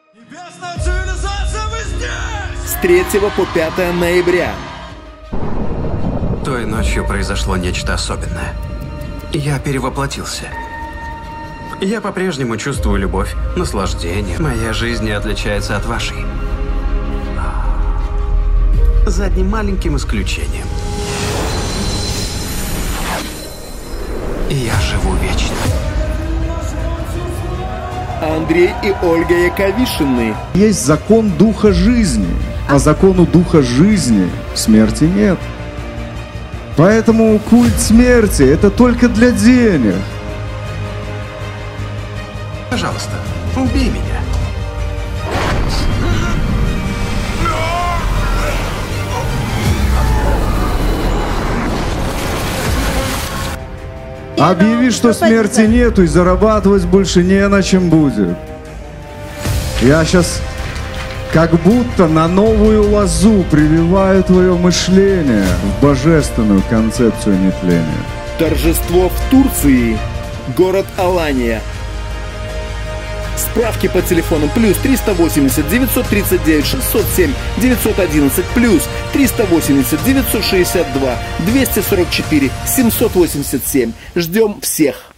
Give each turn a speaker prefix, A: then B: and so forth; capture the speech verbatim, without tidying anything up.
A: Небесная цивилизация, вы здесь!
B: С третьего по пятое ноября.
C: Той ночью произошло нечто особенное. Я перевоплотился. Я по-прежнему чувствую любовь, наслаждение. Моя жизнь не отличается от вашей. За одним маленьким исключением. Я живу вечно.
B: Андрей и Ольга Яковишины.
D: Есть закон духа жизни, а закону духа жизни смерти нет. Поэтому культ смерти – это только для денег.
C: Пожалуйста, убей меня.
D: Объяви, что смерти нету, и зарабатывать больше не на чем будет. Я сейчас как будто на новую лозу прививаю твое мышление в божественную концепцию нетления.
B: Торжество в Турции. Город Алания. Справки по телефону плюс триста восемьдесят девятьсот тридцать девять шестьсот семь девятьсот одиннадцать плюс триста восемьдесят девятьсот шестьдесят два двести сорок четыре семьсот восемьдесят семь. Ждем всех.